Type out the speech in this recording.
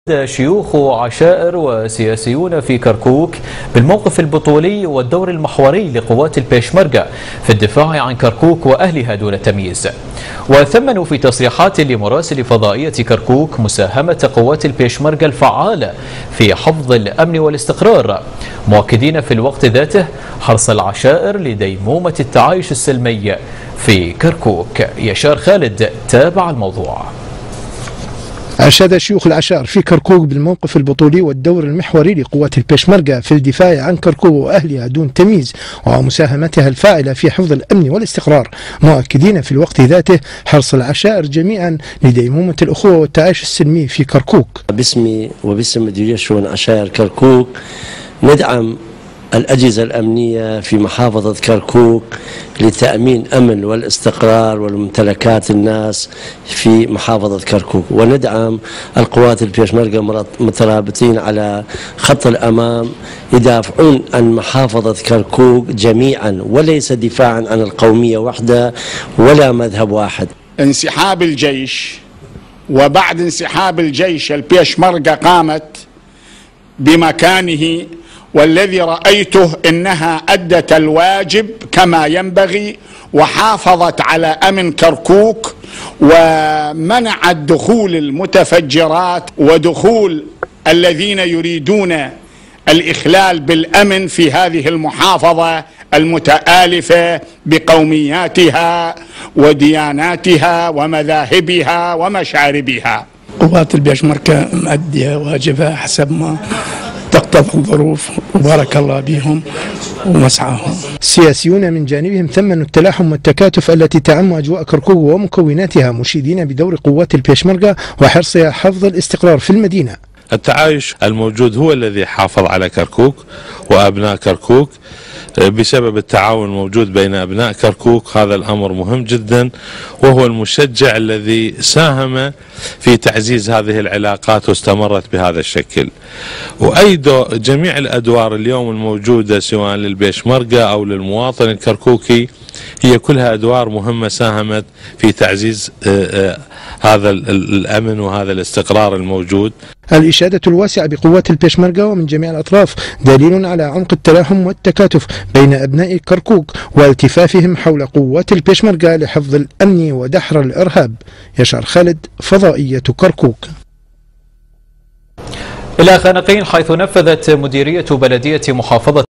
شيوخ وعشائر وسياسيون في كركوك بالموقف البطولي والدور المحوري لقوات البيشمركة في الدفاع عن كركوك وأهلها دون تمييز. وثمنوا في تصريحات لمراسل فضائية كركوك مساهمة قوات البيشمركة الفعالة في حفظ الأمن والاستقرار، مؤكدين في الوقت ذاته حرص العشائر لديمومة التعايش السلمي في كركوك. يشار خالد تابع الموضوع. أشاد شيوخ العشائر في كركوك بالموقف البطولي والدور المحوري لقوات البيشمركة في الدفاع عن كركوك وأهلها دون تمييز ومساهمتها الفاعلة في حفظ الأمن والاستقرار، مؤكدين في الوقت ذاته حرص العشائر جميعا لديمومة الأخوة والتعايش السلمي في كركوك. باسمي وباسم مديرية شؤون عشائر كركوك ندعم الأجهزة الأمنية في محافظة كركوك لتأمين أمن والاستقرار والممتلكات الناس في محافظة كركوك، وندعم القوات البيشمركة مترابطين على خط الأمام يدافعون عن محافظة كركوك جميعا وليس دفاعا عن القومية وحدة ولا مذهب واحد. انسحاب الجيش، وبعد انسحاب الجيش البيشمركة قامت بمكانه، والذي رأيته إنها أدت الواجب كما ينبغي وحافظت على أمن كركوك ومنعت دخول المتفجرات ودخول الذين يريدون الإخلال بالأمن في هذه المحافظة المتآلفة بقومياتها ودياناتها ومذاهبها ومشاربها. قوات البيشمركة مؤدية واجبها حسب ما تقتضي الظروف، وبارك الله بهم ومسعاهم. السياسيون من جانبهم ثمنوا التلاحم والتكاتف التي تعم أجواء كركوك ومكوناتها، مشيدين بدور قوات البيشمركة وحرصها حفظ الاستقرار في المدينة. التعايش الموجود هو الذي حافظ على كركوك وأبناء كركوك بسبب التعاون الموجود بين أبناء كركوك. هذا الأمر مهم جدا، وهو المشجع الذي ساهم في تعزيز هذه العلاقات واستمرت بهذا الشكل. وأيضا جميع الأدوار اليوم الموجودة سواء للبيشمركة أو للمواطن الكركوكي هي كلها أدوار مهمة ساهمت في تعزيز هذا الأمن وهذا الاستقرار الموجود. الإشادة الواسعة بقوات البيشمركة ومن جميع الأطراف دليل على عمق التلاحم والتكاتف بين أبناء كركوك والتفافهم حول قوات البيشمركة لحفظ الأمن ودحر الإرهاب. يشار خالد، فضائية كركوك. إلى خانقين، حيث نفذت مديرية بلدية محافظة